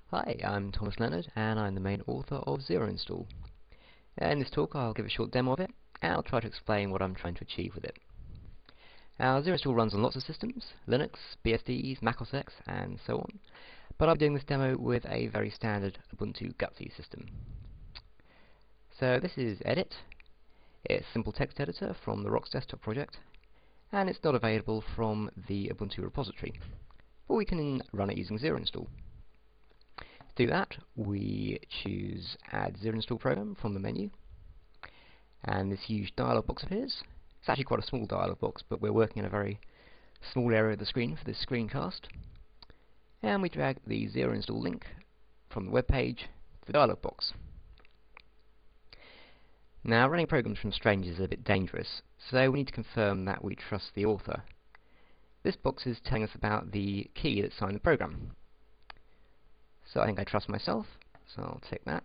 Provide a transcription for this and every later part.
Hi, I'm Thomas Leonard, and I'm the main author of Zero Install. In this talk I'll give a short demo of it, and I'll try to explain what I'm trying to achieve with it. Now, Zero Install runs on lots of systems: Linux, BSDs, Mac OS X, and so on, but I'm doing this demo with a very standard Ubuntu Gutsy system. So this is Edit. It's a simple text editor from the Rox desktop project, and it's not available from the Ubuntu repository, but we can run it using Zero Install. To do that, we choose Add Zero Install Program from the menu, and this huge dialog box appears. It's actually quite a small dialog box, but we're working in a very small area of the screen for this screencast. And we drag the Zero Install link from the web page to the dialog box. Now, running programs from strangers is a bit dangerous, so we need to confirm that we trust the author. This box is telling us about the key that signed the program. So I think I trust myself, so I'll tick that.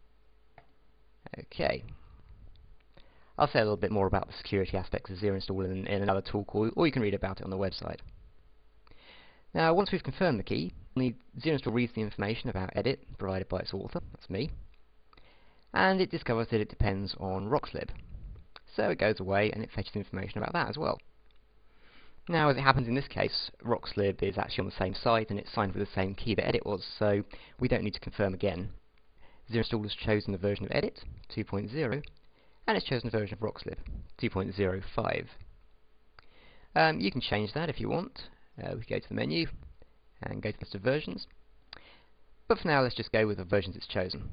Okay. I'll say a little bit more about the security aspects of Zero Install in another talk, or you can read about it on the website. Now, once we've confirmed the key, Zero Install reads the information about edit provided by its author, that's me, and it discovers that it depends on roxlib. So it goes away and it fetches information about that as well. Now, as it happens in this case, roxlib is actually on the same site and it's signed with the same key that edit was, so we don't need to confirm again. Zero Install has chosen the version of edit, 2.0, and it's chosen the version of roxlib, 2.05. You can change that if you want. We can go to the menu and go to the list of versions, but for now let's just go with the versions it's chosen.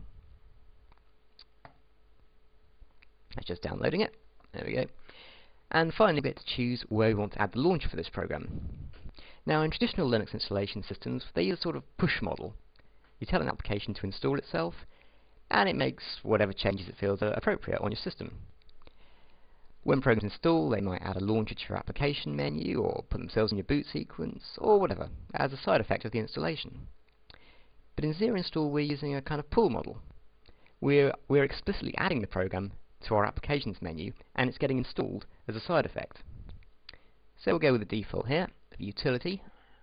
That's just downloading it. There we go. And finally, we get to choose where we want to add the launcher for this program. Now, in traditional Linux installation systems, they use a sort of push model. You tell an application to install itself, and it makes whatever changes it feels are appropriate on your system. When programs install, they might add a launcher to your application menu, or put themselves in your boot sequence, or whatever, as a side effect of the installation. But in Zero Install, we're using a kind of pull model. We're explicitly adding the program to our applications menu, and it's getting installed as a side effect. So we'll go with the default here, of utility,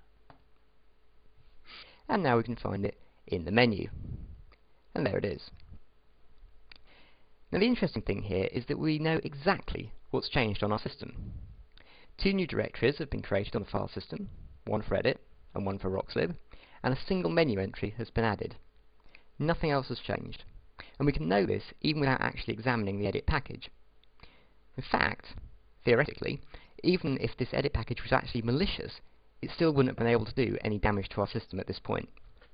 and now we can find it in the menu. And there it is. Now, the interesting thing here is that we know exactly what's changed on our system. Two new directories have been created on the file system, one for edit and one for roxlib, and a single menu entry has been added. Nothing else has changed. And we can know this even without actually examining the edit package. In fact, theoretically, even if this edit package was actually malicious, it still wouldn't have been able to do any damage to our system at this point.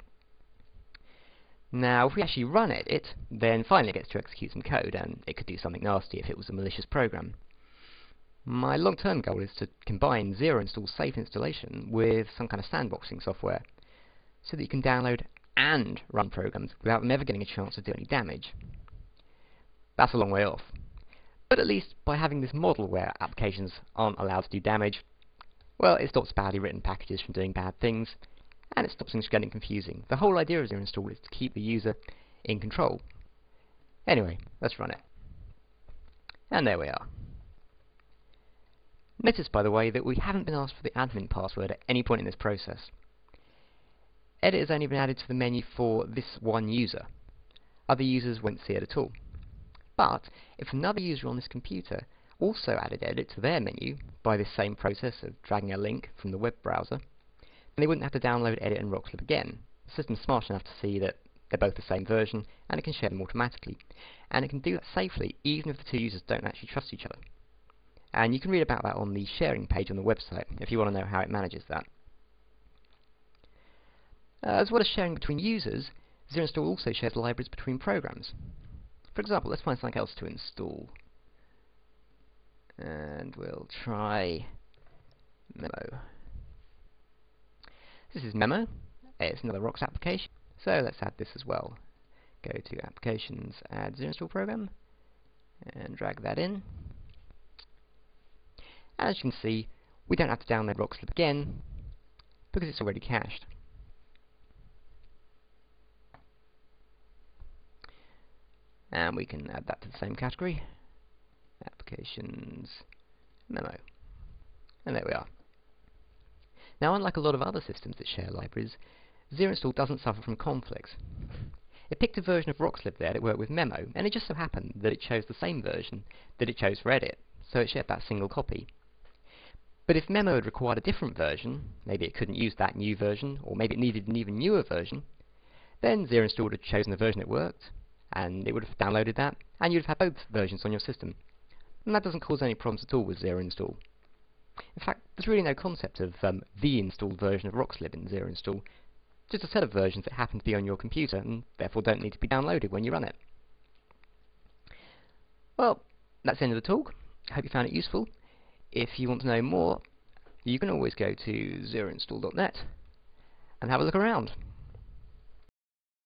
Now, if we actually run edit, then finally it gets to execute some code, and it could do something nasty if it was a malicious program. My long-term goal is to combine Zero Install safe installation with some kind of sandboxing software, so that you can download and run programs without them ever getting a chance to do any damage. That's a long way off. But at least by having this model where applications aren't allowed to do damage, well, it stops badly written packages from doing bad things, and it stops things getting confusing. The whole idea of Zero Install is to keep the user in control. Anyway, let's run it. And there we are. Notice, by the way, that we haven't been asked for the admin password at any point in this process. Edit has only been added to the menu for this one user. Other users won't see it at all. But if another user on this computer also added edit to their menu by this same process of dragging a link from the web browser, then they wouldn't have to download edit and roxlib again. The system's smart enough to see that they're both the same version, and it can share them automatically. And it can do that safely, even if the two users don't actually trust each other. And you can read about that on the sharing page on the website, if you want to know how it manages that. As well as sharing between users, Zero Install also shares libraries between programs. For example, let's find something else to install. And we'll try Memo. This is Memo. It's another Rox application, so let's add this as well. Go to Applications, Add Zero Install Program, and drag that in. As you can see, we don't have to download roxlib again, because it's already cached. And we can add that to the same category, Applications, Memo. And there we are. Now, unlike a lot of other systems that share libraries, Zero-install doesn't suffer from conflicts. It picked a version of Roxlib there that worked with Memo, and it just so happened that it chose the same version that it chose for Edit, so it shared that single copy. But if Memo had required a different version, maybe it couldn't use that new version, or maybe it needed an even newer version, then Zero-install would have chosen the version that worked, and it would have downloaded that, and you'd have had both versions on your system. And that doesn't cause any problems at all with Zero-install. In fact, there's really no concept of the installed version of Roxlib in Zero-install, just a set of versions that happen to be on your computer, and therefore don't need to be downloaded when you run it. Well, that's the end of the talk. I hope you found it useful. If you want to know more, you can always go to zeroinstall.net and have a look around.